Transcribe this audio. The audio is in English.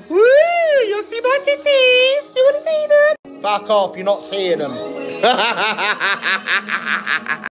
Woo! You see my titties? Do you want to see them? Fuck off, you're not seeing them.